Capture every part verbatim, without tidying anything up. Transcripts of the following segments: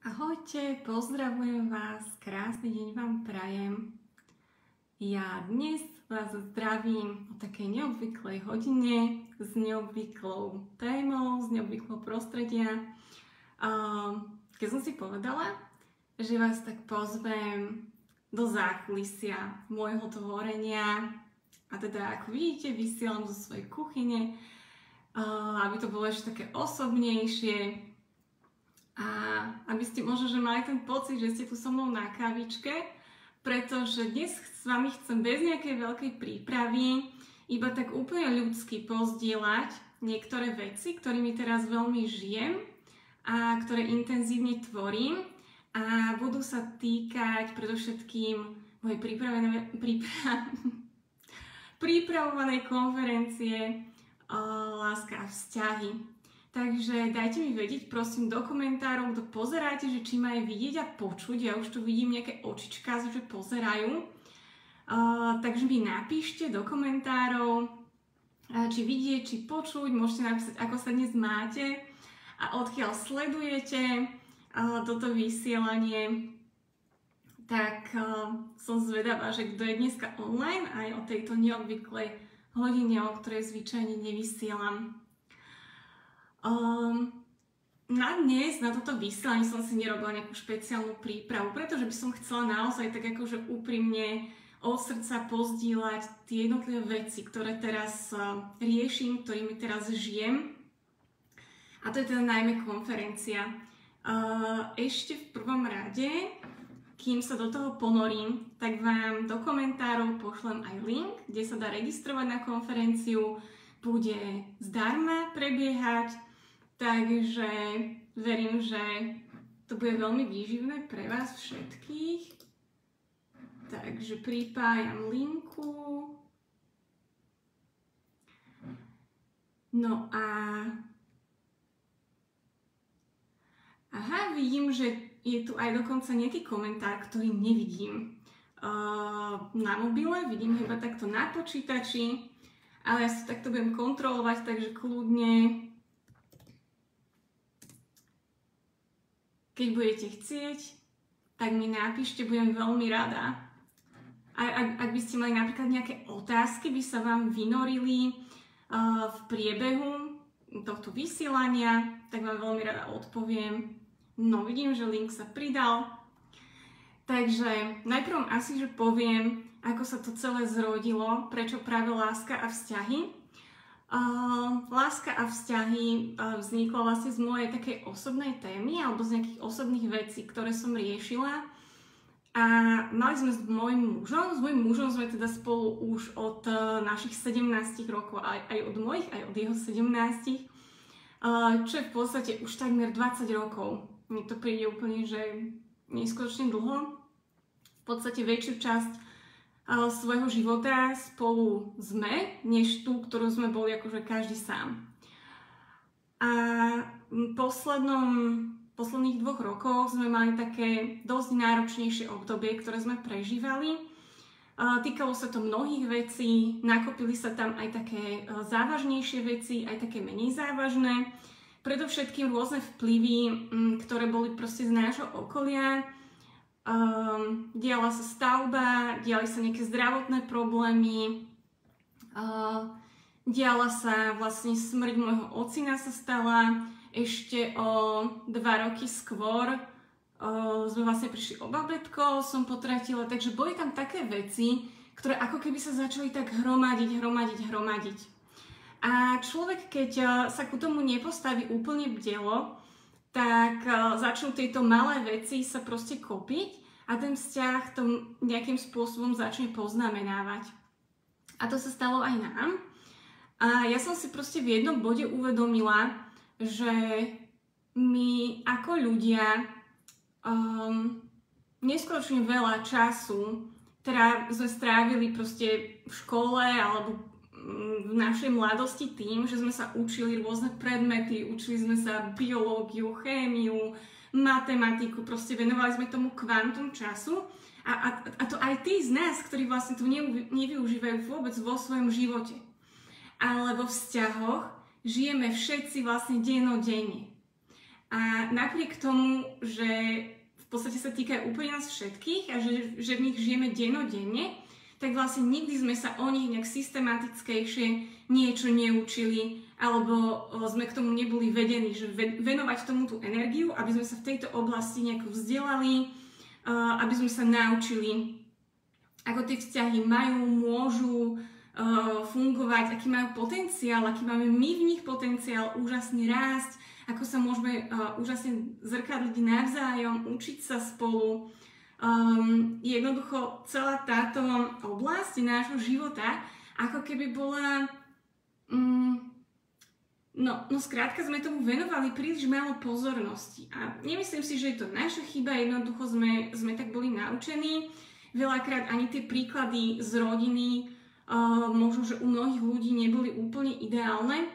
Ahojte, pozdravujem vás, krásny deň vám prajem. Ja dnes vás zdravím o takej neobvyklej hodine s neobvyklou témou, z neobvyklého prostredia. Keď som si povedala, že vás tak pozvem do zákulisia môjho tvorenia, a teda ako vidíte, vysielam zo svojej kuchyne, aby to bolo ešte také osobnejšie, a aby ste možno, že mali ten pocit, že ste tu so mnou na kávičke, pretože dnes s vami chcem bez nejakej veľkej prípravy iba tak úplne ľudsky pozdieľať niektoré veci, ktorými teraz veľmi žijem a ktoré intenzívne tvorím a budú sa týkať predovšetkým mojej pripravenej, príprav, pripravovanej konferencie Láska a vzťahy. Takže dajte mi vedieť, prosím, do komentárov, kto pozeráte, že či ma je vidieť a počuť. Ja už tu vidím nejaké očičká, že pozerajú. Uh, takže mi napíšte do komentárov, uh, či vidieť, či počuť. Môžete napísať, ako sa dnes máte a odkiaľ sledujete uh, toto vysielanie. Tak uh, som zvedavá, že kto je dneska online aj o tejto neobvyklej hodine, o ktorej zvyčajne nevysielam. Um, na dnes, na toto vysielanie som si nerobila nejakú špeciálnu prípravu, pretože by som chcela naozaj tak akože úprimne od srdca pozdieľať tie jednotlivé veci, ktoré teraz uh, riešim, ktorými teraz žijem. A to je teda najmä konferencia. Uh, ešte v prvom rade, kým sa do toho ponorím, tak vám do komentárov pošlem aj link, kde sa dá registrovať na konferenciu. Bude zdarma prebiehať. Takže verím, že to bude veľmi výživné pre vás všetkých. Takže pripájam linku. No a... Aha, vidím, že je tu aj dokonca nejaký komentár, ktorý nevidím uh, na mobile. Vidím iba takto na počítači. Ale ja sa takto budem kontrolovať, takže kľudne... Keď budete chcieť, tak mi napíšte, budem veľmi rada. A ak, ak by ste mali napríklad nejaké otázky, by sa vám vynorili uh, v priebehu tohto vysielania, tak vám veľmi rada odpoviem. No, vidím, že link sa pridal. Takže najprv asi, že poviem, ako sa to celé zrodilo, prečo práve láska a vzťahy. Uh, láska a vzťahy uh, vznikla vlastne z mojej takej osobnej témy alebo z nejakých osobných vecí, ktoré som riešila. A mali sme s môjim mužom, s môjim mužom sme teda spolu už od uh, našich sedemnástich rokov, aj, aj od mojich, aj od jeho sedemnástich, uh, čo je v podstate už takmer dvadsať rokov. Mne to príde úplne, že neskutočne dlho. V podstate väčšiu časť svojho života spolu sme, než tú, ktorú sme boli akože každý sám. A v poslednom, posledných dvoch rokoch sme mali také dosť náročnejšie obdobie, ktoré sme prežívali. Týkalo sa to mnohých vecí, nakopili sa tam aj také závažnejšie veci, aj také menej závažné. Predovšetkým rôzne vplyvy, ktoré boli proste z nášho okolia. Um, diala sa stavba, diali sa nejaké zdravotné problémy, uh, diala sa vlastne smrť môjho ocina sa stala, ešte o dva roky skôr uh, sme vlastne prišli o babetko, som potratila, takže boli tam také veci, ktoré ako keby sa začali tak hromadiť, hromadiť, hromadiť. A človek, keď uh, sa ku tomu nepostaví úplne bdelo, tak uh, začnú tieto malé veci sa proste kopiť a ten vzťah to nejakým spôsobom začne poznamenávať. A to sa stalo aj nám. A ja som si proste v jednom bode uvedomila, že my ako ľudia um, neskutočne veľa času, teda sme strávili proste v škole alebo v našej mladosti tým, že sme sa učili rôzne predmety, učili sme sa biológiu, chémiu, matematiku, proste venovali sme tomu kvantum času a, a, a to aj tí z nás, ktorí vlastne to nevyužívajú vôbec vo svojom živote. Ale vo vzťahoch žijeme všetci vlastne dennodenne. A napriek tomu, že v podstate sa týkajú úplne nás všetkých a že, že v nich žijeme dennodenne, tak vlastne nikdy sme sa o nich nejak systematickejšie niečo neučili, alebo sme k tomu neboli vedení, že venovať tomu tú energiu, aby sme sa v tejto oblasti nejako vzdelali, aby sme sa naučili, ako tie vzťahy majú, môžu fungovať, aký majú potenciál, aký máme my v nich potenciál úžasne rásť, ako sa môžeme úžasne zrkadliť navzájom, učiť sa spolu. Um, jednoducho celá táto oblasť nášho života ako keby bola um, no, no skrátka sme tomu venovali príliš málo pozornosti a nemyslím si, že je to naša chyba, jednoducho sme, sme tak boli naučení, veľakrát ani tie príklady z rodiny uh, možno, že u mnohých ľudí neboli úplne ideálne,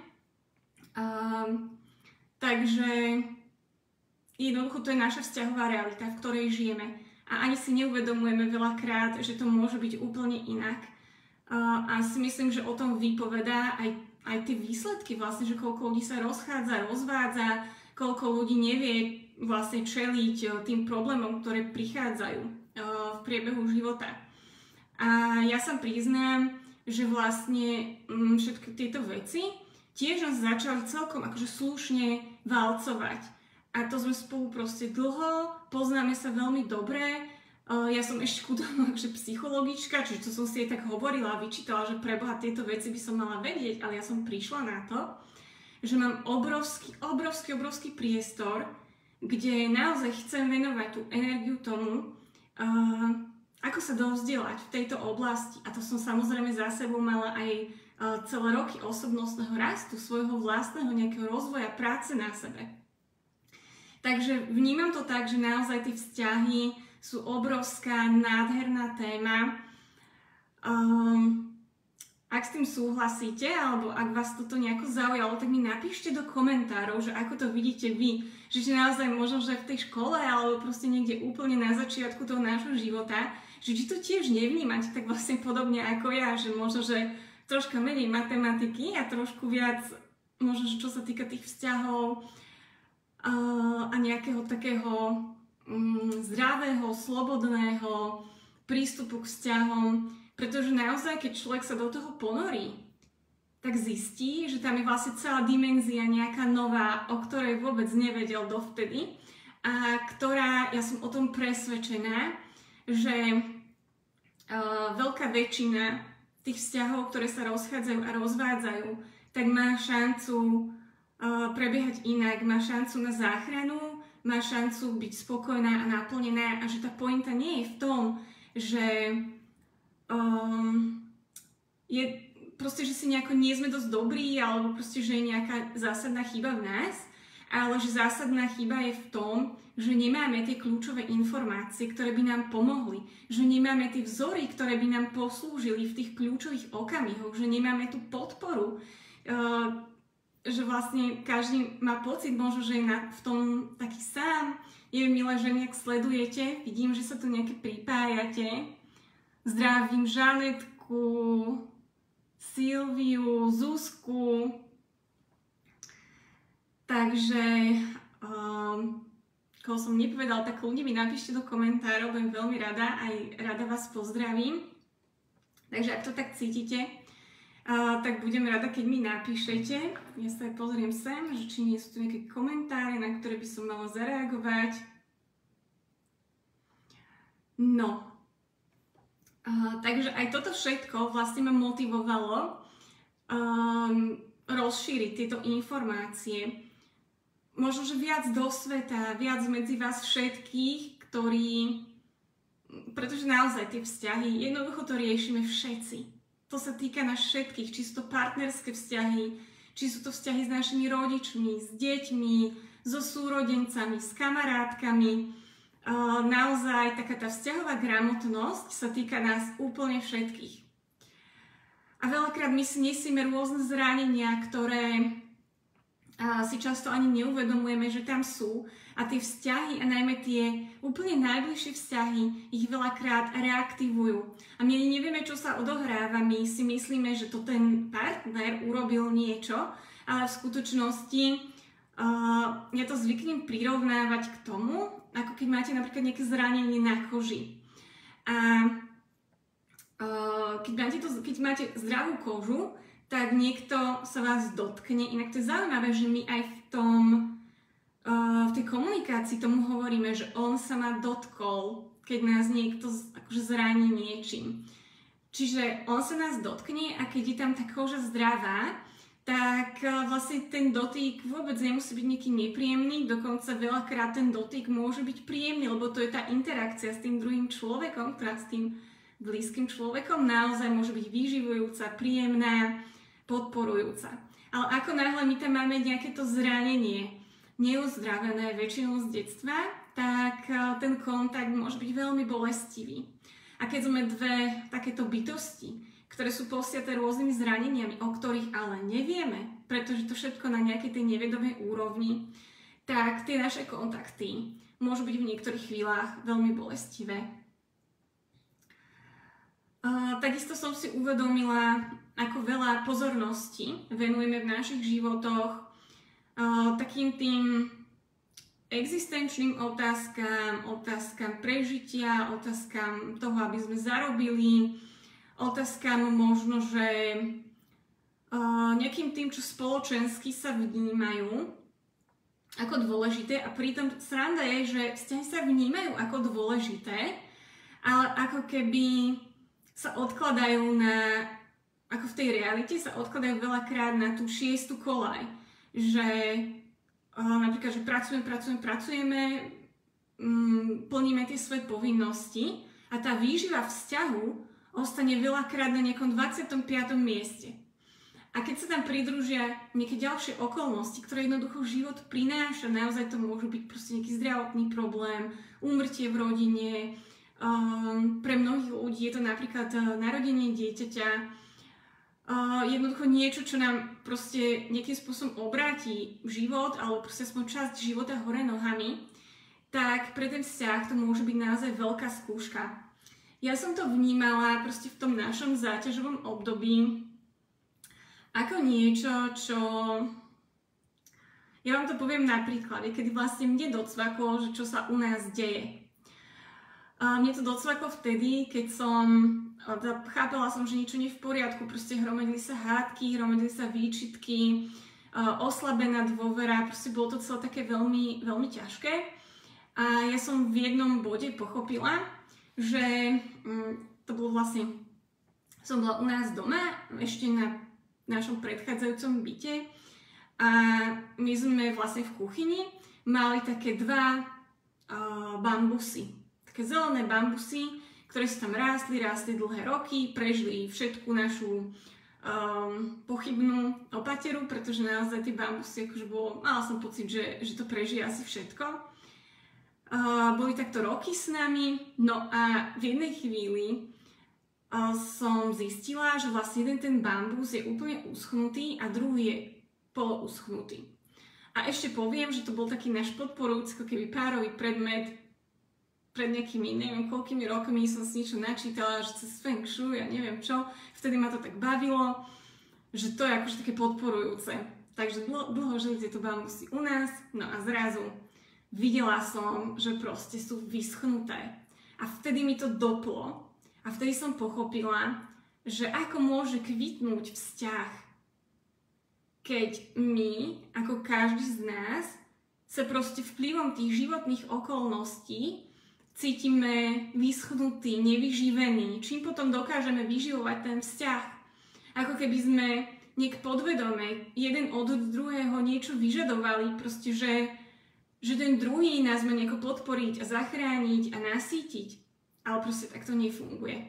uh, takže jednoducho to je naša vzťahová realita, v ktorej žijeme. A ani si neuvedomujeme veľakrát, že to môže byť úplne inak. Uh, a si myslím, že o tom vypovedá aj, aj tie výsledky, vlastne, že koľko ľudí sa rozchádza, rozvádza, koľko ľudí nevie vlastne čeliť uh, tým problémom, ktoré prichádzajú uh, v priebehu života. A ja sa priznám, že vlastne um, všetky tieto veci tiež nás začali celkom akože slušne valcovať. A to sme spolu proste dlho, poznáme sa veľmi dobre. Ja som ešte chudobná akože psychologička, čiže to som si jej tak hovorila a vyčítala, že preboha tieto veci by som mala vedieť, ale ja som prišla na to, že mám obrovský, obrovský, obrovský priestor, kde naozaj chcem venovať tú energiu tomu, uh, ako sa dovzdelať v tejto oblasti. A to som samozrejme za sebou mala aj uh, celé roky osobnostného rastu, svojho vlastného nejakého rozvoja, práce na sebe. Takže vnímam to tak, že naozaj tie vzťahy sú obrovská, nádherná téma. Um, ak s tým súhlasíte, alebo ak vás toto nejako zaujalo, tak mi napíšte do komentárov, že ako to vidíte vy. Že naozaj možno, že v tej škole, alebo proste niekde úplne na začiatku toho nášho života, že či to tiež nevnímate tak vlastne podobne ako ja, že možno, že troška menej matematiky a trošku viac, možno, že čo sa týka tých vzťahov, a nejakého takého um, zdravého, slobodného prístupu k vzťahom, pretože naozaj, keď človek sa do toho ponorí, tak zistí, že tam je vlastne celá dimenzia nejaká nová, o ktorej vôbec nevedel dovtedy a ktorá, ja som o tom presvedčená, že uh, veľká väčšina tých vzťahov, ktoré sa rozchádzajú a rozvádzajú, tak má šancu prebiehať inak, má šancu na záchranu, má šancu byť spokojná a naplnená a že tá pointa nie je v tom, že um, je proste, že si nejako nie sme dosť dobrí alebo proste, že je nejaká zásadná chyba v nás, ale že zásadná chyba je v tom, že nemáme tie kľúčové informácie, ktoré by nám pomohli, že nemáme tie vzory, ktoré by nám poslúžili v tých kľúčových okamihoch, že nemáme tú podporu, uh, že vlastne každý má pocit, možno, že je na, v tom taký sám. Neviem, milé ženy, ak sledujete, vidím, že sa tu nejaké pripájate. Zdravím Žanetku, Silviu, Zuzku. Takže, um, koho som nepovedala, tak ľudí mi napíšte do komentárov, budem veľmi rada, aj rada vás pozdravím. Takže ak to tak cítite, Uh, tak budem rada, keď mi napíšete. Ja sa aj pozriem sem, že či nie sú tu nejaké komentáre, na ktoré by som mala zareagovať. No. Uh, takže aj toto všetko vlastne ma motivovalo um, rozšíriť tieto informácie. Možno, že viac do sveta, viac medzi vás všetkých, ktorí... Pretože naozaj tie vzťahy, jednoducho to riešime všetci. To sa týka nás všetkých, či sú to partnerské vzťahy, či sú to vzťahy s našimi rodičmi, s deťmi, so súrodencami, s kamarátkami. Uh, naozaj taká tá vzťahová gramotnosť sa týka nás úplne všetkých. A veľakrát my si nesieme rôzne zranenia, ktoré uh, si často ani neuvedomujeme, že tam sú. A tie vzťahy, a najmä tie úplne najbližšie vzťahy, ich veľakrát reaktivujú. A my nevieme, čo sa odohráva, my si myslíme, že to ten partner urobil niečo, ale v skutočnosti Uh, ja to zvyknem prirovnávať k tomu, ako keď máte napríklad nejaké zranenie na koži. A uh, keď, máte to, keď máte zdravú kožu, tak niekto sa vás dotkne. Inak to je zaujímavé, že my aj v tom, uh, v tej komunikácii tomu hovoríme, že on sa ma dotkol, keď nás niekto akože zraní niečím. Čiže on sa nás dotkne a keď je tam tá koža zdravá, tak vlastne ten dotyk vôbec nemusí byť nejaký nepríjemný, dokonca veľakrát ten dotyk môže byť príjemný, lebo to je tá interakcia s tým druhým človekom, ktorá s tým blízkym človekom naozaj môže byť vyživujúca, príjemná, podporujúca. Ale ako náhle my tam máme nejaké to zranenie, neuzdravené väčšinou z detstva, tak ten kontakt môže byť veľmi bolestivý. A keď sme dve takéto bytosti, ktoré sú posiaté rôznymi zraneniami, o ktorých ale nevieme, pretože to všetko na nejakej tej nevedomej úrovni, tak tie naše kontakty môžu byť v niektorých chvíľach veľmi bolestivé. Uh, takisto som si uvedomila, ako veľa pozornosti venujeme v našich životoch uh, takým tým existenčným otázkam, otázkam prežitia, otázkam toho, aby sme zarobili, otázkam možno, že uh, nejakým tým, čo spoločensky sa vnímajú ako dôležité, a pritom sranda je, že vzťahy sa vnímajú ako dôležité, ale ako keby sa odkladajú na, ako v tej realite sa odkladajú veľakrát na tú šiestu koľaj, že uh, napríklad, že pracujeme, pracujeme, pracujeme, um, plníme tie svoje povinnosti a tá výživa vzťahu ostane veľakrát na nejakom dvadsiatom piatom mieste. A keď sa tam pridružia nejaké ďalšie okolnosti, ktoré jednoducho život prináša, naozaj to môžu byť proste nejaký zdravotný problém, úmrtie v rodine, um, pre mnohých ľudí je to napríklad uh, narodenie dieťaťa, uh, jednoducho niečo, čo nám proste nejakým spôsobom obráti život, alebo proste aspoň časť života hore nohami, tak pre ten vzťah to môže byť naozaj veľká skúška. Ja som to vnímala proste v tom našom záťažovom období ako niečo, čo... Ja vám to poviem na príklade, kedy vlastne mne docvaklo, že čo sa u nás deje. A mne to docvaklo vtedy, keď som... Chápala som, že niečo nie je v poriadku, proste hromadili sa hádky, hromadili sa výčitky, oslabená dôvera, proste bolo to celé také veľmi, veľmi ťažké. A ja som v jednom bode pochopila, že um, to bolo vlastne, som bola u nás doma, ešte na našom predchádzajúcom byte a my sme vlastne v kuchyni mali také dva uh, bambusy, také zelené bambusy, ktoré sa tam rástli, rástli dlhé roky, prežili všetku našu um, pochybnú opateru, pretože naozaj tie bambusy, akože bolo, mala som pocit, že, že to prežije asi všetko. Uh, boli takto roky s nami, no a v jednej chvíli uh, som zistila, že vlastne jeden ten bambus je úplne uschnutý a druhý je polouschnutý. A ešte poviem, že to bol taký náš podporujúci, ako keby párový predmet. Pred nejakými, neviem koľkými rokmi som si niečo načítala, že cez Feng Shui a neviem čo, vtedy ma to tak bavilo, že to je akože také podporujúce. Takže dlho, dlho žili tieto bambusy u nás, no a zrazu videla som, že proste sú vyschnuté. A vtedy mi to doplo. A vtedy som pochopila, že ako môže kvitnúť vzťah, keď my, ako každý z nás, sa proste vplyvom tých životných okolností cítime vyschnutí, nevyživení, čím potom dokážeme vyživovať ten vzťah. Ako keby sme nejak podvedome jeden od druhého niečo vyžadovali, proste, že že ten druhý nás má nejako podporiť a zachrániť a nasýtiť. Ale proste tak to nefunguje.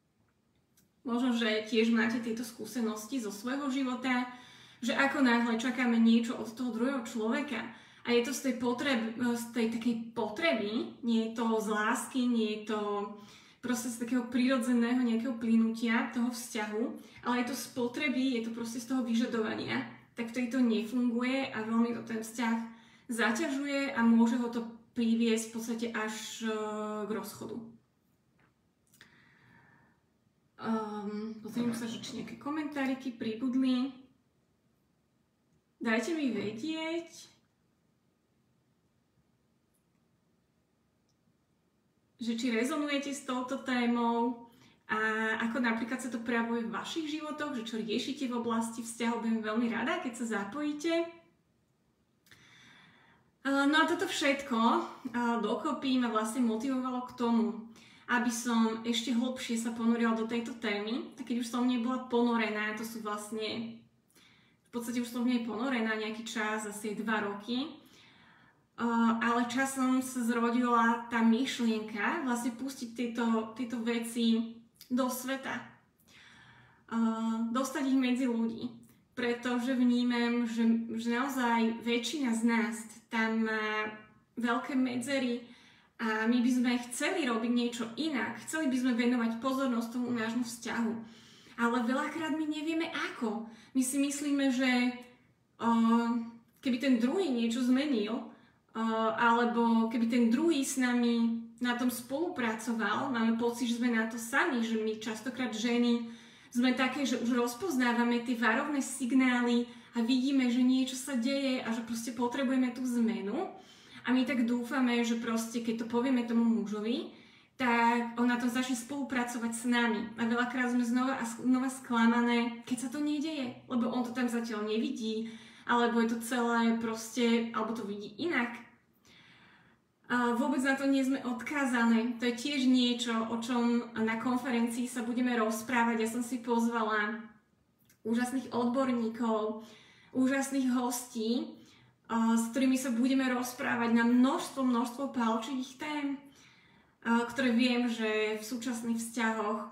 Možno, že tiež máte tieto skúsenosti zo svojho života, že ako náhle čakáme niečo od toho druhého človeka a je to z tej, potreby, z tej takej potreby, nie je to z lásky, nie je to proste z takého prirodzeného nejakého plynutia toho vzťahu, ale je to z potreby, je to proste z toho vyžadovania, tak vtedy to nefunguje a veľmi to ten vzťah zaťažuje a môže ho to priviesť v podstate až uh, k rozchodu. Um, pozriem sa, že či nejaké komentáriky pribudli. Dajte mi vedieť, že či rezonujete s touto témou a ako napríklad sa to prejavuje v vašich životoch, že čo riešite v oblasti vzťahov, budem veľmi rada, keď sa zapojíte. No a toto všetko dokopy ma vlastne motivovalo k tomu, aby som ešte hlbšie sa ponorila do tejto témy. A keď už som v nej bola ponorená, to sú vlastne, v podstate už som v nej ponorená nejaký čas, asi dva roky, ale časom sa zrodila tá myšlienka vlastne pustiť tieto, tieto veci do sveta. Dostať ich medzi ľudí. Pretože vnímam, že, že naozaj väčšina z nás tam má veľké medzery a my by sme chceli robiť niečo inak. Chceli by sme venovať pozornosť tomu nášmu vzťahu. Ale veľakrát my nevieme ako. My si myslíme, že uh, keby ten druhý niečo zmenil, uh, alebo keby ten druhý s nami na tom spolupracoval, máme pocit, že sme na to sami, že my častokrát ženy sme také, že už rozpoznávame tie varovné signály a vidíme, že niečo sa deje a že proste potrebujeme tú zmenu. A my tak dúfame, že proste keď to povieme tomu mužovi, tak on na tom začne spolupracovať s nami. A veľakrát sme znova a znova sklamané, keď sa to nedeje, lebo on to tam zatiaľ nevidí, alebo je to celé proste, alebo to vidí inak. A vôbec na to nie sme odkázané. To je tiež niečo, o čom na konferencii sa budeme rozprávať. Ja som si pozvala úžasných odborníkov, úžasných hostí, s ktorými sa budeme rozprávať na množstvo, množstvo palčivých tém, ktoré viem, že v súčasných vzťahoch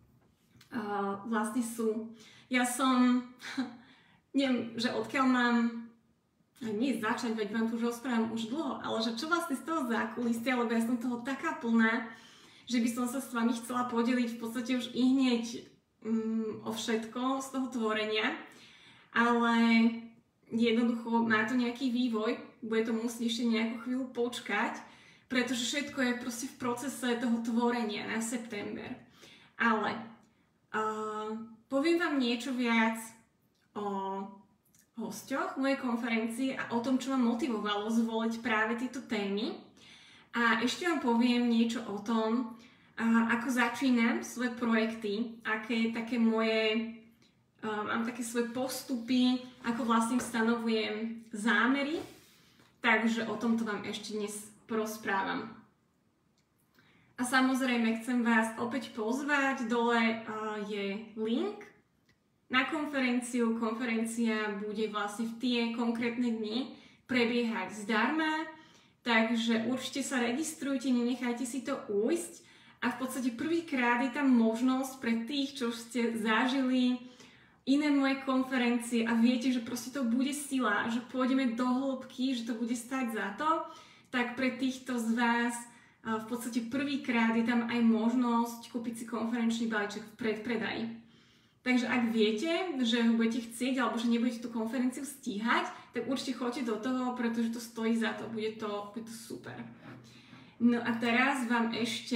vlastne sú. Ja som, neviem, že odkiaľ mám nie začať, veď vám tu už rozprávam už dlho, ale že čo vlastne z toho zákulisia, lebo ja som toho taká plná, že by som sa s vami chcela podeliť v podstate už i hneď um, o všetko z toho tvorenia, ale jednoducho má to nejaký vývoj, bude to musieť ešte nejakú chvíľu počkať, pretože všetko je proste v procese toho tvorenia na september. Ale uh, poviem vám niečo viac o hosťoch mojej konferencie a o tom, čo ma motivovalo zvoliť práve tieto témy. A ešte vám poviem niečo o tom, ako začínam svoje projekty, aké také moje, mám také svoje postupy, ako vlastne stanovujem zámery. Takže o tomto vám ešte dnes porozprávam. A samozrejme chcem vás opäť pozvať, dole je link na konferenciu. Konferencia bude vlastne v tie konkrétne dni prebiehať zdarma, takže určite sa registrujte, nenechajte si to ujsť a v podstate prvýkrát je tam možnosť pre tých, čo ste zažili iné moje konferencie a viete, že proste to bude sila, že pôjdeme do hĺbky, že to bude stať za to, tak pre týchto z vás v podstate prvýkrát je tam aj možnosť kúpiť si konferenčný balíček v predpredaji. Takže ak viete, že ho budete chcieť alebo že nebudete tú konferenciu stíhať, tak určite choďte do toho, pretože to stojí za to. Bude to, bude to super. No a teraz vám ešte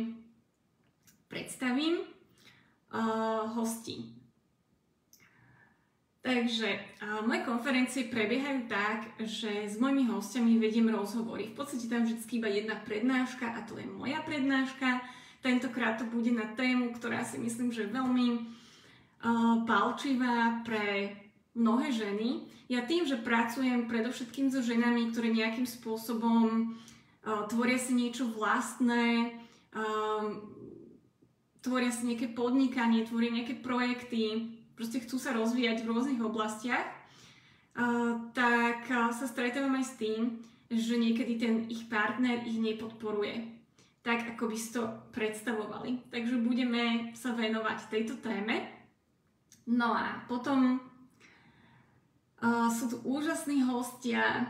predstavím uh, hostí. Takže uh, moje konferencie prebiehajú tak, že s mojimi hostiami vediem rozhovory. V podstate tam vždy iba jedna prednáška a to je moja prednáška. Tentokrát to bude na tému, ktorá si myslím, že je veľmi uh, palčivá pre mnohé ženy. Ja tým, že pracujem predovšetkým so ženami, ktoré nejakým spôsobom uh, tvoria si niečo vlastné, uh, tvoria si nejaké podnikanie, tvoria nejaké projekty, proste chcú sa rozvíjať v rôznych oblastiach, uh, tak uh, sa stretávam aj s tým, že niekedy ten ich partner ich nepodporuje tak, ako by si to predstavovali. Takže budeme sa venovať tejto téme. No a potom uh, sú tu úžasní hostia.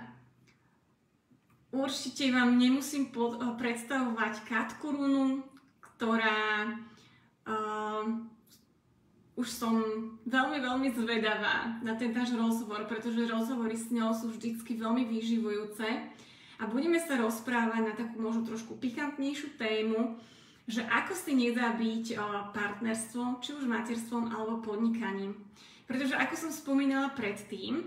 Určite vám nemusím pod, uh, predstavovať Katku Runu, ktorá uh, už som veľmi, veľmi zvedavá na ten náš rozhovor, pretože rozhovory s ňou sú vždycky veľmi vyživujúce a budeme sa rozprávať na takú možno trošku pikantnejšiu tému, že ako si nedá byť partnerstvom, či už materstvom alebo podnikaním. Pretože ako som spomínala predtým,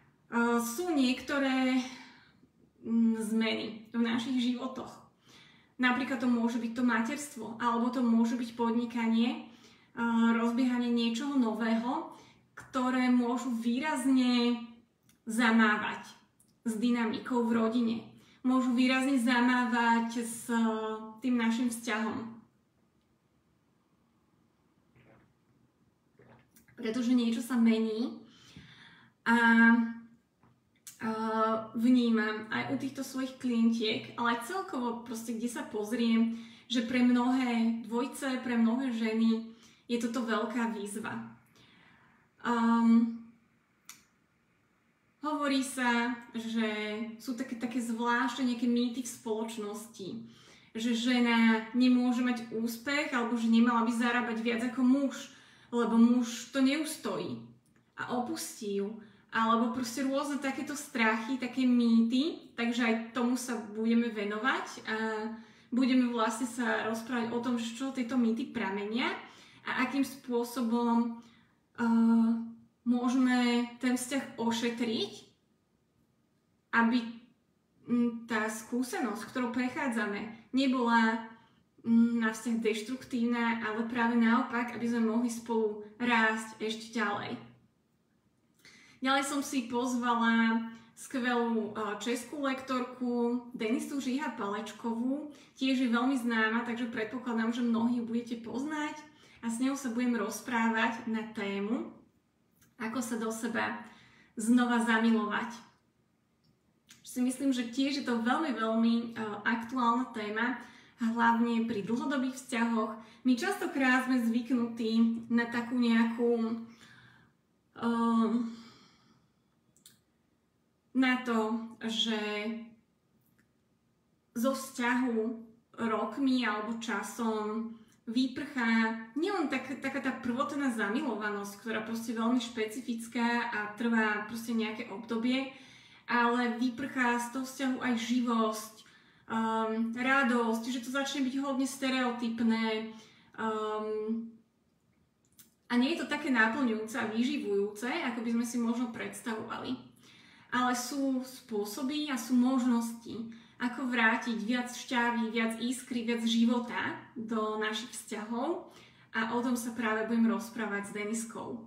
sú niektoré zmeny v našich životoch. Napríklad to môže byť to materstvo, alebo to môže byť podnikanie, rozbiehanie niečoho nového, ktoré môžu výrazne zamávať s dynamikou v rodine. Môžu výrazne zamávať s tým našim vzťahom. Pretože niečo sa mení a vnímam aj u týchto svojich klientiek, ale aj celkovo proste, kde sa pozriem, že pre mnohé dvojce, pre mnohé ženy je toto veľká výzva. Um, hovorí sa, že sú také, také zvláštne nejaké mýty v spoločnosti, že žena nemôže mať úspech alebo že nemala by zarábať viac ako muž, lebo muž to neustojí a opustí ju. Alebo proste rôzne takéto strachy, také mýty, takže aj tomu sa budeme venovať a budeme vlastne sa rozprávať o tom, čo tieto mýty pramenia a akým spôsobom uh, môžeme ten vzťah ošetriť, aby tá skúsenosť, ktorou prechádzame, nebola na vzťah deštruktívna, ale práve naopak, aby sme mohli spolu rásť ešte ďalej. Ďalej som si pozvala skvelú českú lektorku Denisu Žiha-Palečkovú, tiež je veľmi známa, takže predpokladám, že mnohí ju budete poznať a s ňou sa budem rozprávať na tému, ako sa do seba znova zamilovať. Si myslím, že tiež je to veľmi, veľmi aktuálna téma, hlavne pri dlhodobých vzťahoch. My častokrát sme zvyknutí na takú nejakú uh, na to, že zo vzťahu rokmi alebo časom vyprchá nielen tak, taká tá prvotná zamilovanosť, ktorá proste veľmi špecifická a trvá proste nejaké obdobie, ale vyprchá z toho vzťahu aj živosť, um, radosť, že to začne byť hodne stereotypné um, a nie je to také náplňujúce a vyživujúce, ako by sme si možno predstavovali. Ale sú spôsoby a sú možnosti, ako vrátiť viac šťavy, viac iskry, viac života do našich vzťahov a o tom sa práve budem rozprávať s Deniskou.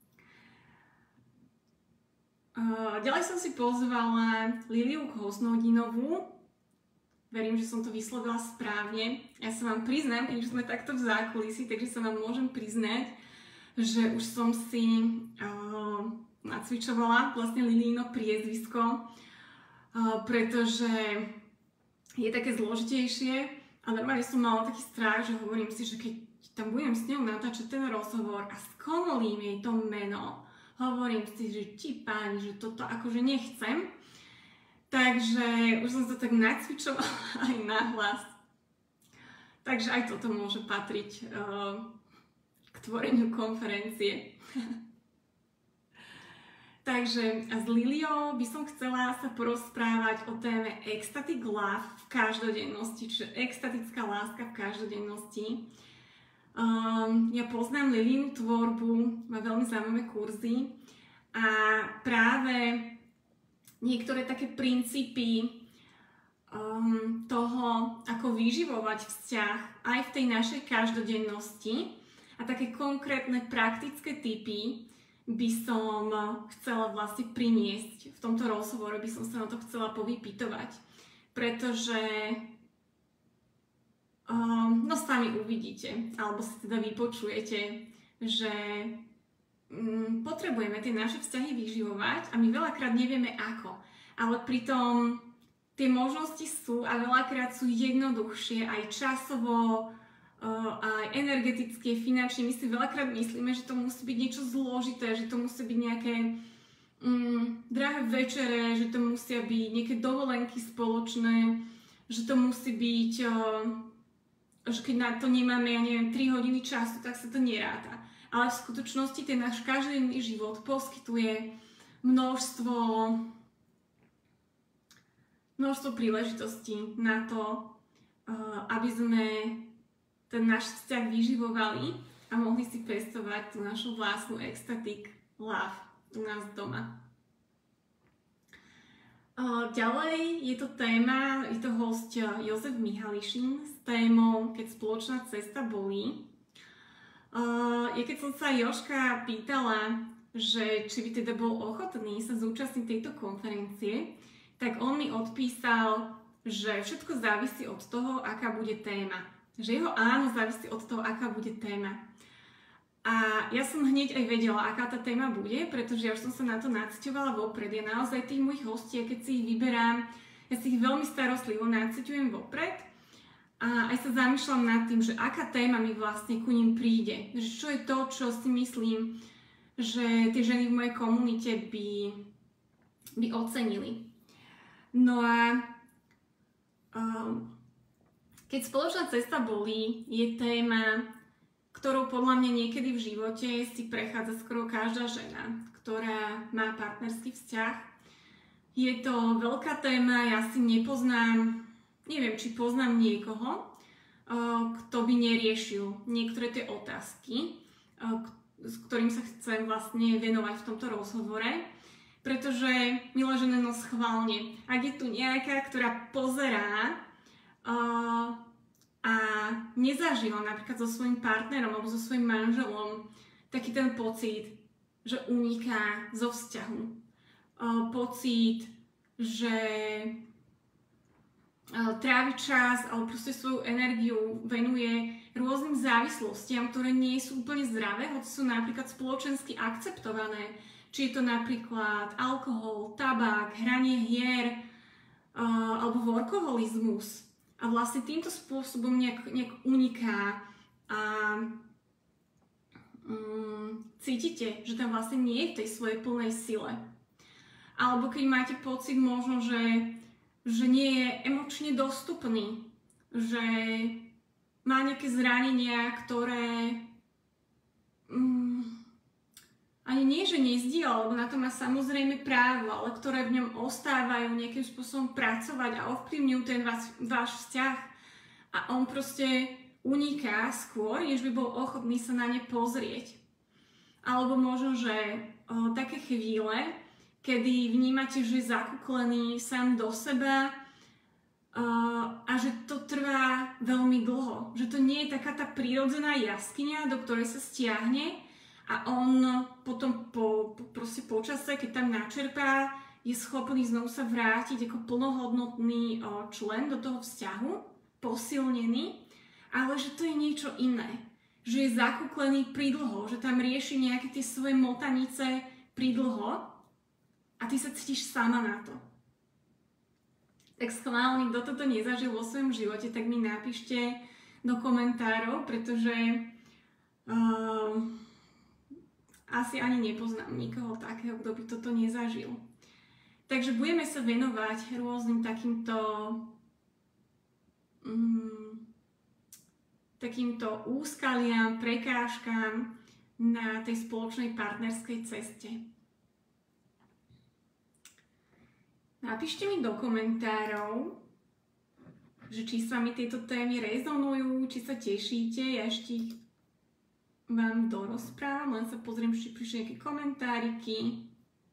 Ďalej som si pozvala Liliu Koznodinovú. Verím, že som to vyslovila správne. Ja sa vám priznám, keď už sme takto v zákulisí, takže sa vám môžem priznať, že už som si uh, nacvičovala vlastne Lilíno priezvisko, uh, pretože je také zložitejšie a normálne som mala taký strach, že hovorím si, že keď tam budem s ňou natáčať ten rozhovor a skomolím jej to meno, hovorím si, že ti páni, že toto akože nechcem. Takže už som sa tak nacvičovala aj nahlas. Takže aj toto môže patriť uh, k tvoreniu konferencie. Takže s Liliou by som chcela sa porozprávať o téme ecstatic love v každodennosti, čiže extatická láska v každodennosti. Um, ja poznám Lilínu tvorbu, má veľmi zaujímavé kurzy a práve niektoré také princípy um, toho, ako vyživovať vzťah aj v tej našej každodennosti a také konkrétne praktické tipy by som chcela vlastne priniesť. V tomto rozhovore by som sa na to chcela povypytovať, pretože um, no sami uvidíte, alebo si teda vypočujete, že um, potrebujeme tie naše vzťahy vyživovať a my veľakrát nevieme ako, ale pritom tie možnosti sú a veľakrát sú jednoduchšie aj časovo, Uh, aj energeticky, finančne. My si veľakrát myslíme, že to musí byť niečo zložité, že to musí byť nejaké um, drahé večere, že to musia byť nejaké dovolenky spoločné, že to musí byť, uh, že keď na to nemáme, ja neviem, tri hodiny času, tak sa to neráta. Ale v skutočnosti ten náš každodenný život poskytuje množstvo, množstvo príležitostí na to, uh, aby sme ten náš vzťah vyživovali a mohli si pestovať tú našu vlastnú ecstatic love u nás doma. Ďalej je to téma, je to host Jozef Mihališin s témou Keď spoločná cesta bolí. Ja keď som sa Jožka pýtala, že či by teda bol ochotný sa zúčastniť tejto konferencie, tak on mi odpísal, že všetko závisí od toho, aká bude téma. Že jeho áno závisí od toho, aká bude téma. A ja som hneď aj vedela, aká tá téma bude, pretože ja už som sa na to nacťovala vopred. Ja naozaj tých mojich hostí, keď si ich vyberám, ja si ich veľmi starostlivo nacťujem vopred a aj sa zamýšľam nad tým, že aká téma mi vlastne ku ním príde. Že čo je to, čo si myslím, že tie ženy v mojej komunite by, by ocenili. No a um, keď spoločná cesta bolí, je téma, ktorou podľa mňa niekedy v živote si prechádza skoro každá žena, ktorá má partnerský vzťah. Je to veľká téma, ja si nepoznám, neviem, či poznám niekoho, kto by neriešil niektoré tie otázky, s ktorým sa chcem vlastne venovať v tomto rozhovore. Pretože, milá žena, no schválne, ak je tu nejaká, ktorá pozerá a nezažila napríklad so svojím partnerom alebo so svojím manželom taký ten pocit, že uniká zo vzťahu. Uh, pocit, že uh, trávi čas alebo proste svoju energiu venuje rôznym závislostiam, ktoré nie sú úplne zdravé, hoci sú napríklad spoločensky akceptované. Či je to napríklad alkohol, tabák, hranie hier uh, alebo workoholizmus. A vlastne týmto spôsobom nejak, nejak uniká a um, cítite, že tam vlastne nie je v tej svojej plnej sile. Alebo keď máte pocit možno, že, že nie je emočne dostupný, že má nejaké zranenia, ktoré um, ani nie, že nezdieľa, lebo na to má samozrejme právo, ale ktoré v ňom ostávajú nejakým spôsobom pracovať a ovplyvňujú ten váš, váš vzťah. A on proste uniká skôr, než by bol ochotný sa na ne pozrieť. Alebo možno, že o, také chvíle, kedy vnímate, že je zakúklený sám do seba o, a že to trvá veľmi dlho. Že to nie je taká tá prírodzená jaskyňa, do ktorej sa stiahne, a on potom po, po, proste po čase, keď tam načerpá, je schopný znovu sa vrátiť ako plnohodnotný o, člen do toho vzťahu, posilnený, ale že to je niečo iné. Že je zakúklený pridlho, že tam rieši nejaké tie svoje motanice pridlho a ty sa cítiš sama na to. Tak schválne, kto toto nezažil vo svojom živote, tak mi napíšte do komentárov, pretože uh, asi ani nepoznám nikoho takého, kto by toto nezažil. Takže budeme sa venovať rôznym takýmto um, takýmto úskaliam, prekážkam na tej spoločnej partnerskej ceste. Napíšte mi do komentárov, že či s vami tieto témy rezonujú, či sa tešíte, ja ešte vám dorozprávam, len sa pozriem, či prišli nejaké komentáriky.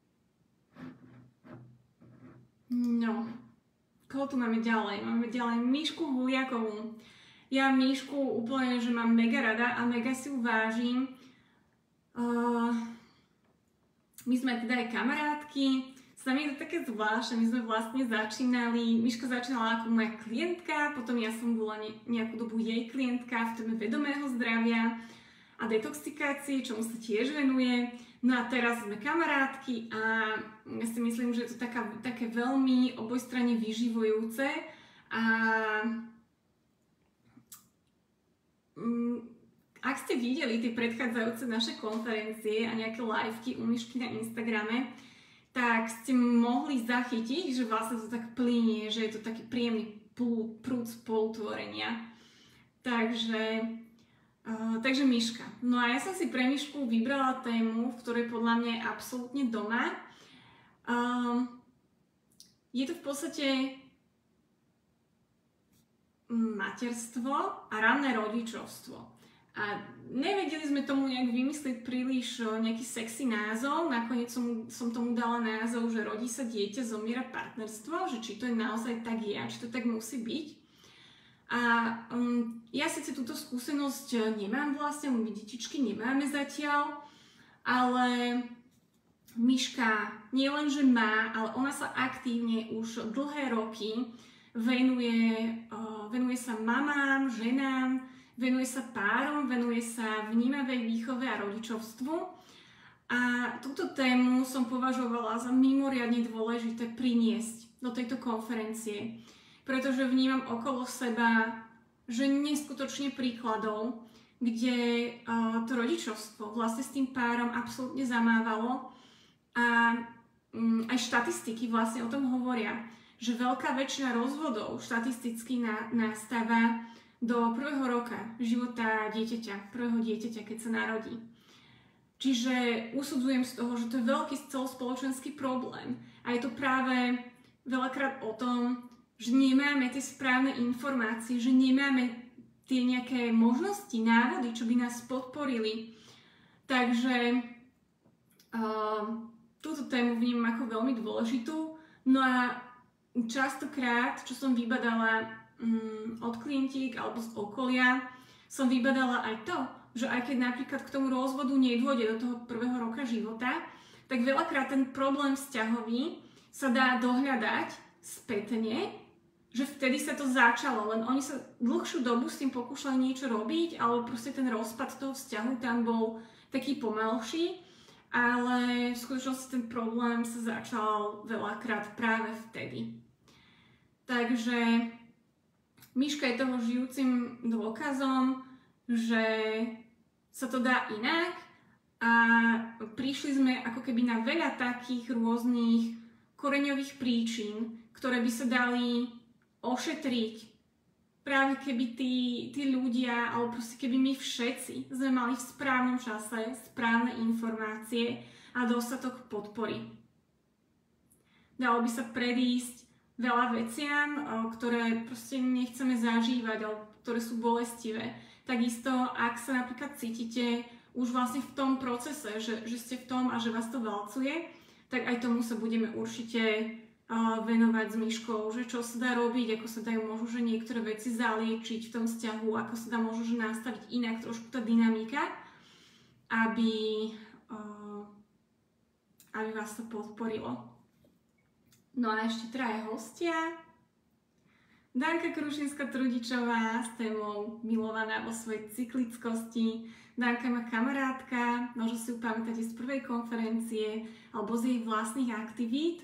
No, koho tu máme ďalej? Máme ďalej Mišku Huliakovú. Ja Mišku úplne, že mám mega rada a mega si ju vážim. Uh, my sme teda aj kamarátky. S nami je to také zvláštne, my sme vlastne začínali, Miška začínala ako moja klientka, potom ja som bola ne, nejakú dobu jej klientka v téme vedomého zdravia a detoxikácii, čomu sa tiež venuje. No a teraz sme kamarátky a ja si myslím, že je to taká, také veľmi obojstranne vyživujúce a um, ak ste videli tie predchádzajúce naše konferencie a nejaké liveky u Mišky na Instagrame, tak ste mohli zachytiť, že vlastne to tak plynie, že je to taký príjemný prúd spolutvorenia. Takže Uh, takže Miška. No a ja som si pre Mišku vybrala tému, v ktorej podľa mňa je absolútne doma. Uh, je to v podstate materstvo a ranné rodičovstvo. A nevedeli sme tomu nejak vymyslieť príliš nejaký sexy názov, nakoniec som, som tomu dala názov, že rodí sa dieťa, zomiera partnerstvo, že či to je naozaj tak je a či to tak musí byť. A um, ja síce túto skúsenosť nemám vlastne, my detičky nemáme zatiaľ, ale Miška nielenže má, ale ona sa aktívne už dlhé roky venuje, uh, venuje sa mamám, ženám, venuje sa párom, venuje sa vnímavej výchove a rodičovstvu. A túto tému som považovala za mimoriadne dôležité priniesť do tejto konferencie, pretože vnímam okolo seba, že neskutočne príkladov, kde uh, to rodičovstvo vlastne s tým párom absolútne zamávalo. A um, aj štatistiky vlastne o tom hovoria, že veľká väčšina rozvodov štatisticky na, nastáva do prvého roka života dieťaťa, prvého dieťaťa, keď sa narodí. Čiže usudzujem z toho, že to je veľký celospoločenský problém. A je to práve veľakrát o tom, že nemáme tie správne informácie, že nemáme tie nejaké možnosti, návody, čo by nás podporili. Takže uh, túto tému vnímam ako veľmi dôležitú. No a častokrát, čo som vybadala od klientiek alebo z okolia, som vybadala aj to, že aj keď napríklad k tomu rozvodu nedôjde do toho prvého roka života, tak veľakrát ten problém vzťahový sa dá dohľadať spätne, že vtedy sa to začalo, len oni sa dlhšiu dobu s tým pokúšali niečo robiť, alebo proste ten rozpad toho vzťahu tam bol taký pomalší, ale v skutočnosti ten problém sa začal veľakrát práve vtedy. Takže Miška je toho žijúcim dôkazom, že sa to dá inak a prišli sme ako keby na veľa takých rôznych koreňových príčin, ktoré by sa dali ošetriť práve keby tí, tí ľudia, alebo proste keby my všetci sme mali v správnom čase správne informácie a dostatok podpory. Dalo by sa predísť veľa veciam, ktoré proste nechceme zažívať, alebo ktoré sú bolestivé. Takisto, ak sa napríklad cítite už vlastne v tom procese, že, že ste v tom a že vás to valcuje, tak aj tomu sa budeme určite uh, venovať s Miškou, že čo sa dá robiť, ako sa dajú možno, že niektoré veci zaliečiť v tom vzťahu, ako sa dá možno, že nastaviť inak trošku tá dynamika, aby, uh, aby vás to podporilo. No a ešte traja hostia. Danka Krušinská-Trudičová s témou Milovaná vo svojej cyklickosti. Danka má kamarátka, možno si ju pamätáte z prvej konferencie alebo z jej vlastných aktivít.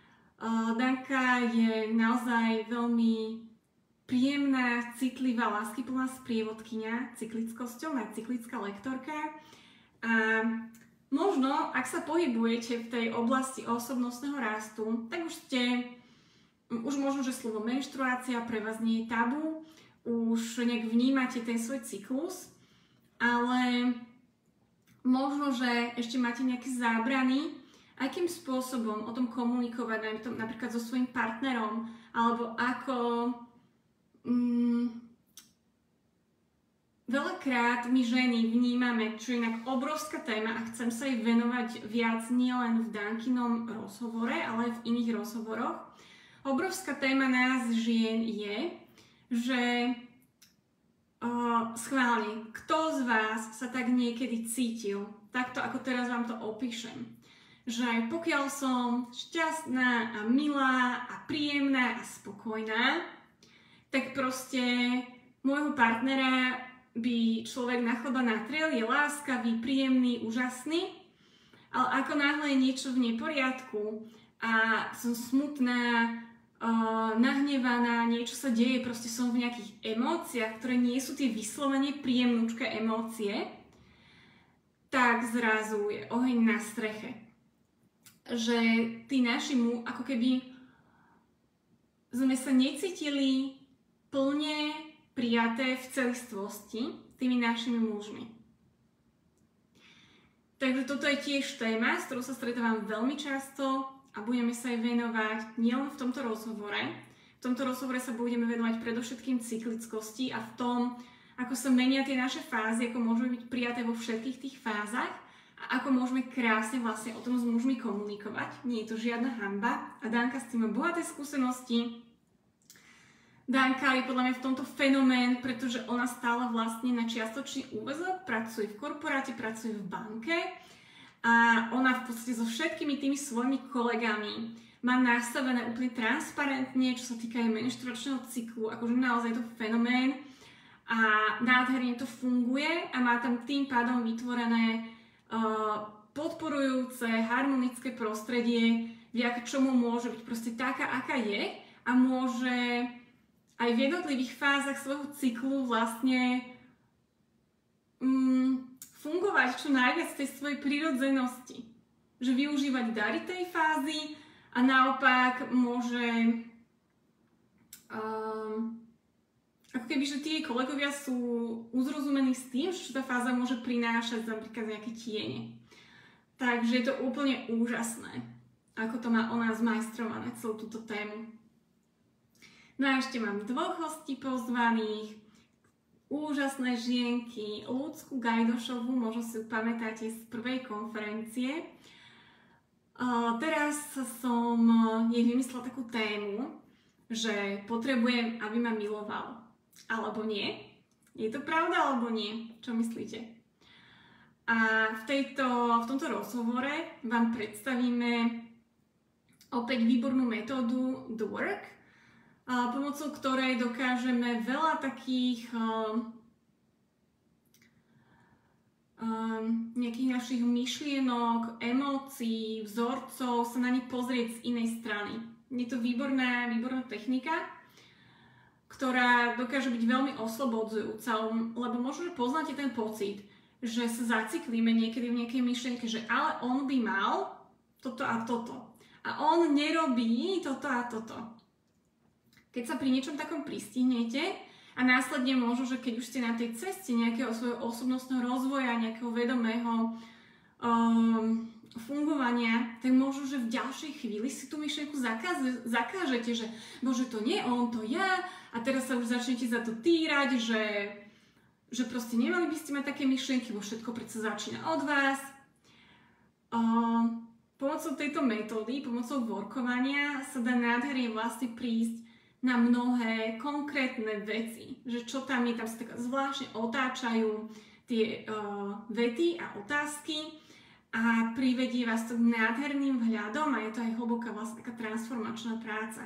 Danka je naozaj veľmi príjemná, citlivá, láskyplná sprievodkyňa cyklickosťou, má cyklická lektorka. A možno, ak sa pohybujete v tej oblasti osobnostného rastu, tak už ste, už možno, že slovo menštruácia pre vás nie je tabu, už nejak vnímate ten svoj cyklus, ale možno, že ešte máte nejaké zábrany, akým spôsobom o tom komunikovať, napríklad so svojím partnerom, alebo ako mm, veľakrát my ženy vnímame, čo je inak obrovská téma a chcem sa jej venovať viac nielen v Dankinom rozhovore, ale aj v iných rozhovoroch. Obrovská téma nás žien je, že uh, schválne, kto z vás sa tak niekedy cítil, takto ako teraz vám to opíšem, že pokiaľ som šťastná a milá a príjemná a spokojná, tak proste môjho partnera by človek na chleba natrel, je láskavý, príjemný, úžasný, ale ako náhle je niečo v neporiadku a som smutná, uh, nahnevaná, niečo sa deje, proste som v nejakých emóciách, ktoré nie sú tie vyslovene príjemnúčké emócie, tak zrazu je oheň na streche. Že tí naši mu, ako keby sme sa necítili plne prijaté v celistvosti tými našimi mužmi. Takže toto je tiež téma, s ktorou sa stretávam veľmi často a budeme sa jej venovať nielen v tomto rozhovore. V tomto rozhovore sa budeme venovať predovšetkým cyklickosti a v tom, ako sa menia tie naše fázy, ako môžeme byť prijaté vo všetkých tých fázach a ako môžeme krásne vlastne o tom s mužmi komunikovať. Nie je to žiadna hanba a Danka s tým má bohaté skúsenosti. Danka je podľa mňa v tomto fenomén, pretože ona stála vlastne na čiastočný úväzok, pracuje v korporáte, pracuje v banke a ona v podstate so všetkými tými svojimi kolegami má nastavené úplne transparentne, čo sa týka aj menštruačného cyklu, akože naozaj je to fenomén a nádherne to funguje a má tam tým pádom vytvorené uh, podporujúce, harmonické prostredie, vďaka čomu môže byť proste taká, aká je a môže aj v jednotlivých fázach svojho cyklu vlastne um, fungovať čo najviac tej svojej prirodzenosti. Že využívať dary tej fázy a naopak môže um, ako keby, že tí kolegovia sú uzrozumení s tým, že tá fáza môže prinášať napríklad nejaké tiene. Takže je to úplne úžasné, ako to má ona zmajstrované celú túto tému. No a ešte mám dvoch hostí pozvaných, úžasné žienky, Ľudsku Gajdošovú, možno si ju pamätáte z prvej konferencie. Uh, teraz som jej vymyslela takú tému, že potrebujem, aby ma miloval. Alebo nie? Je to pravda alebo nie? Čo myslíte? A v, tejto, v tomto rozhovore vám predstavíme opäť výbornú metódu The Work, a pomocou ktorej dokážeme veľa takých um, um, nejakých našich myšlienok, emócií, vzorcov sa na ne pozrieť z inej strany. Je to výborná, výborná technika, ktorá dokáže byť veľmi oslobodzujúca, lebo možno, že poznáte ten pocit, že sa zaciklíme niekedy v nejakej myšlienke, že ale on by mal toto a toto. A on nerobí toto a toto. Keď sa pri niečom takom pristihnete a následne možno, že keď už ste na tej ceste nejakého svojho osobnostného rozvoja, nejakého vedomého um, fungovania, tak možno, že v ďalšej chvíli si tú myšlienku zakáže, zakážete, že bože, to nie on, to ja, a teraz sa už začnete za to týrať, že, že proste nemali by ste mať také myšlienky, bo všetko predsa začína od vás. Um, pomocou tejto metódy, pomocou workovania sa dá nádherne vlastne prísť na mnohé konkrétne veci, že čo tam je, tam sa tak zvláštne otáčajú tie uh, vety a otázky a privedie vás to k nádherným vhľadom a je to aj hlboká vlastne taká transformačná práca.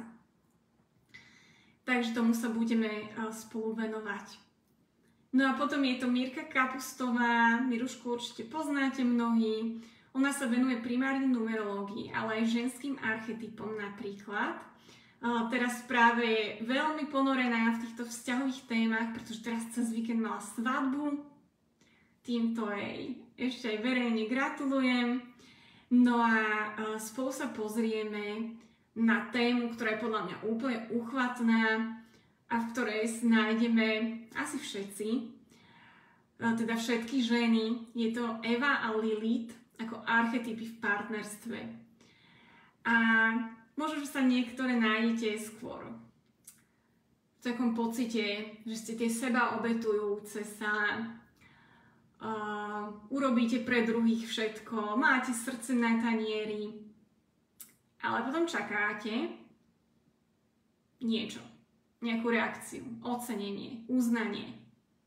Takže tomu sa budeme uh, spolu venovať. No a potom je to Mirka Kapustová, Mirušku určite poznáte mnohí. Ona sa venuje primárne numerológii, ale aj ženským archetypom napríklad. Uh, teraz práve je veľmi ponorená v týchto vzťahových témach, pretože teraz cez víkend mala svadbu. Týmto jej ešte aj verejne gratulujem. No a uh, spolu sa pozrieme na tému, ktorá je podľa mňa úplne uchvatná a v ktorej nájdeme asi všetci, uh, teda všetky ženy. Je to Eva a Lilith ako archetypy v partnerstve. A možno, že sa niektoré nájdete skôr v takom pocite, že ste tie seba obetujúce sa, uh, urobíte pre druhých všetko, máte srdce na tanieri, ale potom čakáte niečo, nejakú reakciu, ocenenie, uznanie.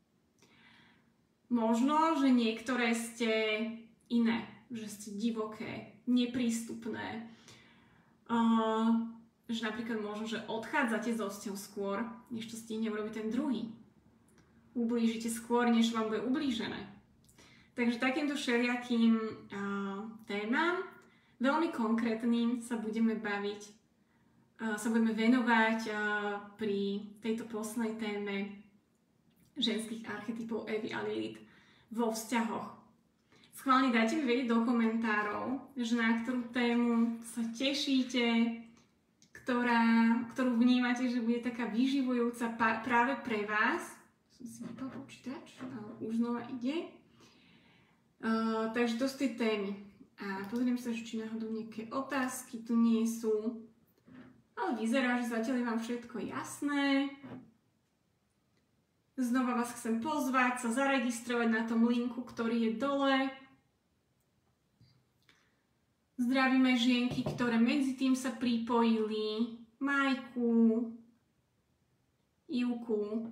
Možno, že niektoré ste iné, že ste divoké, neprístupné, Uh, že napríklad možno, že odchádzate zo vzťahu skôr, než to stihne urobiť ten druhý. Ublížite skôr, než vám bude ublížené. Takže takýmto všelijakým uh, témam, veľmi konkrétnym sa budeme baviť, uh, sa budeme venovať uh, pri tejto poslednej téme ženských archetypov Evy a Lilith vo vzťahoch. Schválne dajte mi vedieť do komentárov, že na ktorú tému sa tešíte, ktorá, ktorú vnímate, že bude taká vyživujúca práve pre vás. Som si vypal počítač, ale už znova ide. Uh, takže to sú tie témy. A pozriem sa, či náhodou nejaké otázky tu nie sú. Ale vyzerá, že zatiaľ je vám všetko jasné. Znova vás chcem pozvať sa zaregistrovať na tom linku, ktorý je dole. Zdravíme žienky, ktoré medzi tým sa pripojili. Majku, Ivku.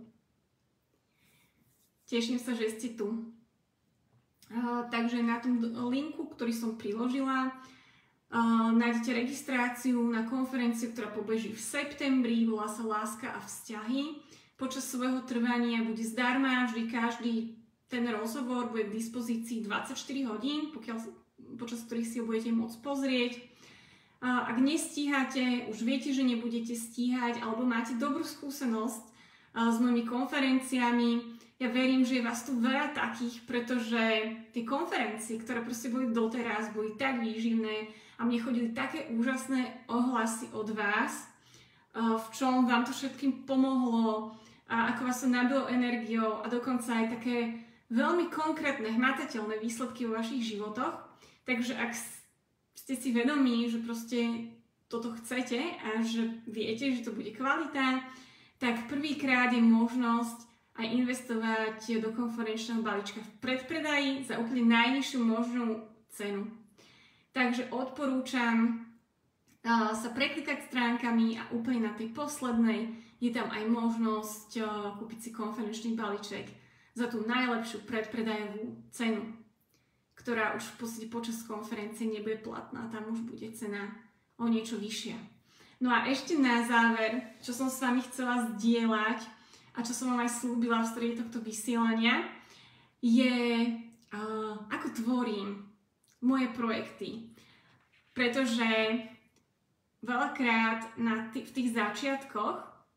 Teším sa, že ste tu. Uh, takže na tom linku, ktorý som priložila, uh, nájdete registráciu na konferenciu, ktorá pobeží v septembri, volá sa Láska a vzťahy. Počas svojho trvania bude zdarma, vždy každý ten rozhovor bude k dispozícii dvadsaťštyri hodín, pokiaľ, počas ktorých si ho budete môcť pozrieť. Uh, ak nestíhate, už viete, že nebudete stíhať, alebo máte dobrú skúsenosť uh, s mojimi konferenciami, ja verím, že je vás tu veľa takých, pretože tie konferencie, ktoré proste boli doteraz, boli tak výživné a mne chodili také úžasné ohlasy od vás, v čom vám to všetkým pomohlo a ako vás to nabilo energiou a dokonca aj také veľmi konkrétne, hmatateľné výsledky vo vašich životoch. Takže ak ste si vedomí, že proste toto chcete a že viete, že to bude kvalita, tak prvýkrát je možnosť aj investovať do konferenčného balíčka v predpredaji za úplne najnižšiu možnú cenu. Takže odporúčam uh, sa preklikať stránkami a úplne na tej poslednej je tam aj možnosť uh, kúpiť si konferenčný balíček za tú najlepšiu predpredajovú cenu, ktorá už v podstate počas konferencie nebude platná, tam už bude cena o niečo vyššia. No a ešte na záver, čo som s vami chcela zdieľať, a čo som vám aj slúbila v strede tohto vysielania, je uh, ako tvorím moje projekty. Pretože veľakrát na t- v tých začiatkoch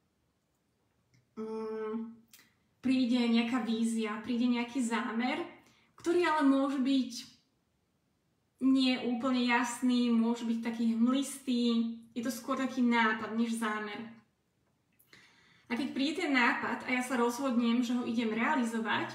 um, príde nejaká vízia, príde nejaký zámer, ktorý ale môže byť nie úplne jasný, môže byť taký hmlistý, je to skôr taký nápad než zámer. A keď príde ten nápad a ja sa rozhodnem, že ho idem realizovať,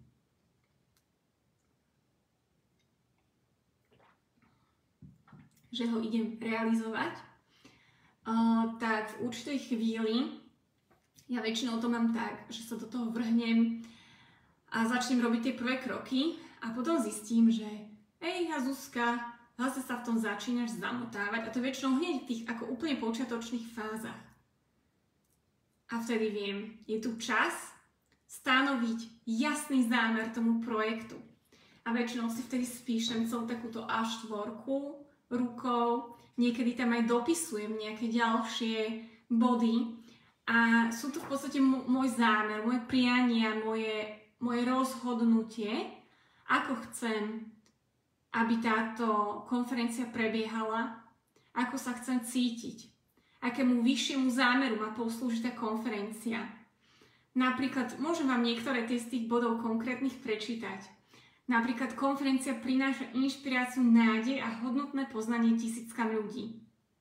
že ho idem realizovať, uh, tak v určitej chvíli, ja väčšinou to mám tak, že sa do toho vrhnem a začnem robiť tie prvé kroky a potom zistím, že hej, Zuzka, zase sa v tom začínaš zamotávať a to väčšinou hneď v tých ako úplne počiatočných fázach. A vtedy viem, je tu čas stanoviť jasný zámer tomu projektu. A väčšinou si vtedy spíšem celú takúto á štvorku rukou, niekedy tam aj dopisujem nejaké ďalšie body a sú to v podstate m- môj zámer, moje priania, moje, moje rozhodnutie, ako chcem, aby táto konferencia prebiehala, ako sa chcem cítiť. Akému vyššiemu zámeru má poslúžiť tá konferencia. Napríklad, môžem vám niektoré z tých bodov konkrétnych prečítať. Napríklad, konferencia prináša inšpiráciu, nádej a hodnotné poznanie tisíckam ľudí.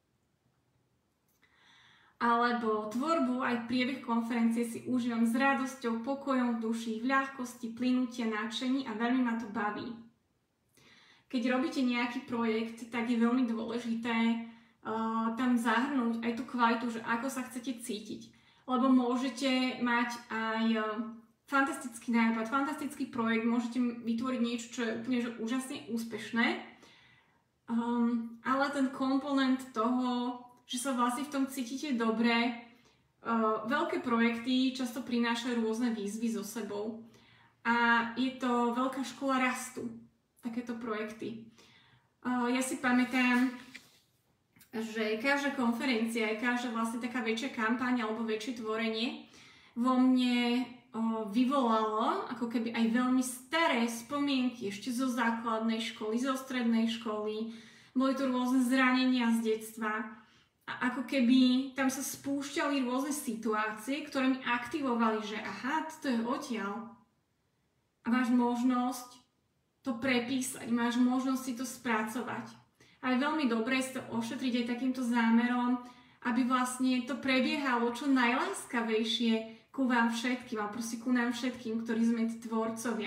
Alebo tvorbu aj priebeh konferencie si užívam s radosťou, pokojom v duši, v ľahkosti, plynutia, nadšení a veľmi ma to baví. Keď robíte nejaký projekt, tak je veľmi dôležité Uh, tam zahrnúť aj tú kvalitu, že ako sa chcete cítiť. Lebo môžete mať aj uh, fantastický nápad, fantastický projekt, môžete vytvoriť niečo, čo je úplne že úžasne úspešné, um, ale ten komponent toho, že sa vlastne v tom cítite dobre, uh, veľké projekty často prinášajú rôzne výzvy so sebou a je to veľká škola rastu, takéto projekty. Uh, ja si pamätám, že každá konferencia, každá vlastne taká väčšia kampaň alebo väčšie tvorenie vo mne o, vyvolalo ako keby aj veľmi staré spomienky ešte zo základnej školy, zo strednej školy. Boli to rôzne zranenia z detstva a ako keby tam sa spúšťali rôzne situácie, ktoré mi aktivovali, že aha, toto je odtiaľ. A máš možnosť to prepísať, máš možnosť si to spracovať. A je veľmi dobré si to ošetriť aj takýmto zámerom, aby vlastne to prebiehalo čo najláskavejšie ku vám všetkým, a proste ku nám všetkým, ktorí sme tí tvorcovia.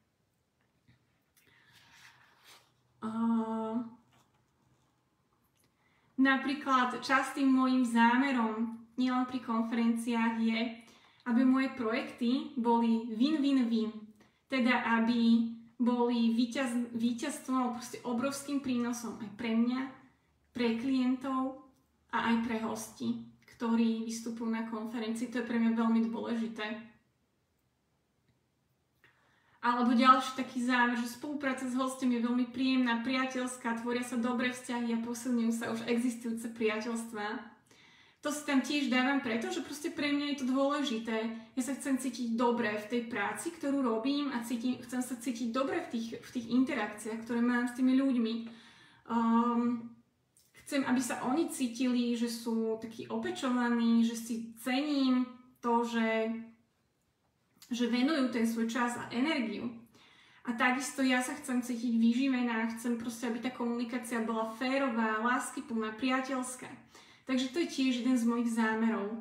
Uh, napríklad častým môjim zámerom, nielen pri konferenciách, je, aby moje projekty boli win-win-win. Teda aby boli víťaz, víťazstvom alebo proste obrovským prínosom aj pre mňa, pre klientov a aj pre hostí, ktorí vystupujú na konferencii. To je pre mňa veľmi dôležité. Alebo ďalší taký záver, že spolupráca s hostom je veľmi príjemná, priateľská, tvoria sa dobré vzťahy a posilňujú sa už existujúce priateľstvá. To si tam tiež dávam preto, že proste pre mňa je to dôležité. Ja sa chcem cítiť dobre v tej práci, ktorú robím a cítim, chcem sa cítiť dobre v tých, v tých interakciách, ktoré mám s tými ľuďmi. Um, chcem, aby sa oni cítili, že sú takí opečovaní, že si cením to, že že venujú ten svoj čas a energiu. A takisto ja sa chcem cítiť vyživená, chcem proste, aby tá komunikácia bola férová, láskyplná, priateľská. Takže to je tiež jeden z mojich zámerov.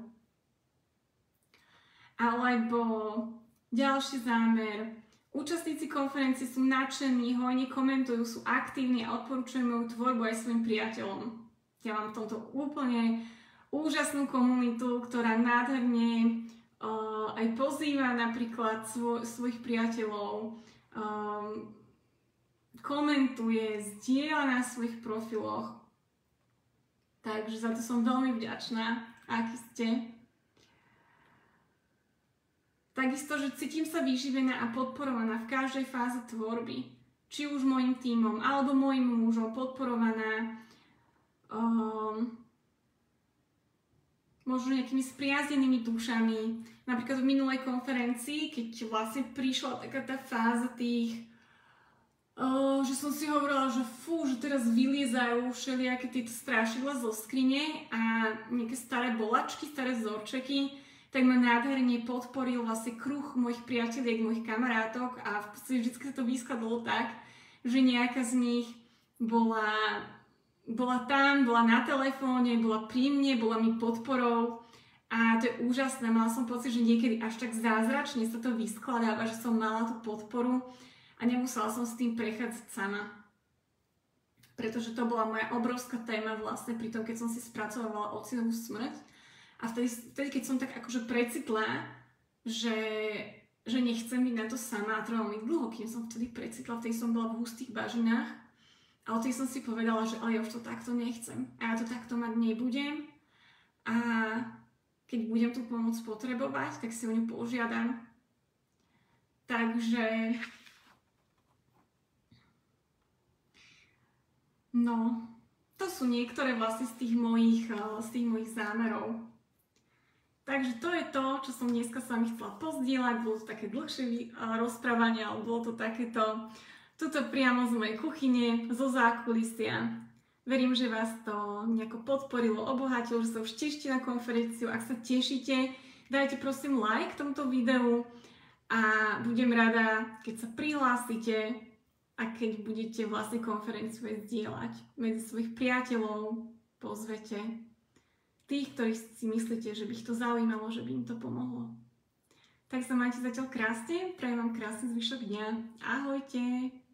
Alebo ďalší zámer. Účastníci konferencie sú nadšení, hojne komentujú, sú aktívni a odporúčajú moju tvorbu aj svojim priateľom. Ja mám v tomto úplne úžasnú komunitu, ktorá nádherne Uh, aj pozýva napríklad svoj, svojich priateľov, um, komentuje, zdieľa na svojich profiloch. Takže za to som veľmi vďačná, aký ste. Takisto, že cítim sa vyživená a podporovaná v každej fáze tvorby. Či už mojim tímom, alebo mojim mužom, podporovaná um, možno nejakými spriaznenými dušami. Napríklad v minulej konferencii, keď vlastne prišla taká tá fáza tých, uh, že som si hovorila, že fú, že teraz vyliezajú všelijaké tieto strašidla zo skrine a nejaké staré bolačky, staré vzorčeky, tak ma nádherne podporil vlastne kruh mojich priateľiek, mojich kamarátok a v podstate vždy sa to vyskladalo tak, že nejaká z nich bola bola tam, bola na telefóne, bola pri mne, bola mi podporou a to je úžasné. Mala som pocit, že niekedy až tak zázračne sa to vyskladáva, že som mala tú podporu a nemusela som s tým prechádzať sama. Pretože to bola moja obrovská téma vlastne pri tom, keď som si spracovala otcinovú smrť a vtedy, vtedy keď som tak akože precitla, že, že nechcem byť na to sama a trvalo mi dlho, kým som vtedy precitla, vtedy som bola v hustých bažinách. A o tej som si povedala, že ale ja už to takto nechcem. A ja to takto mať nebudem. A keď budem tú pomoc potrebovať, tak si o ňu požiadam. Takže no, to sú niektoré vlastne z tých mojich, z tých mojich zámerov. Takže to je to, čo som dneska s vami chcela pozdieľať. Bolo to také dlhšie rozprávanie, ale bolo to takéto tuto priamo z mojej kuchyne, zo zákulisia. Verím, že vás to nejako podporilo, obohatilo, že sa už tešíte na konferenciu. Ak sa tešíte, dajte prosím like tomuto videu a budem rada, keď sa prihlásite a keď budete vlastne konferenciu aj zdieľať medzi svojich priateľov, pozvete tých, ktorí si myslíte, že by ich to zaujímalo, že by im to pomohlo. Tak sa majte zatiaľ krásne, prajem vám krásny zvyšok dňa. Ahojte!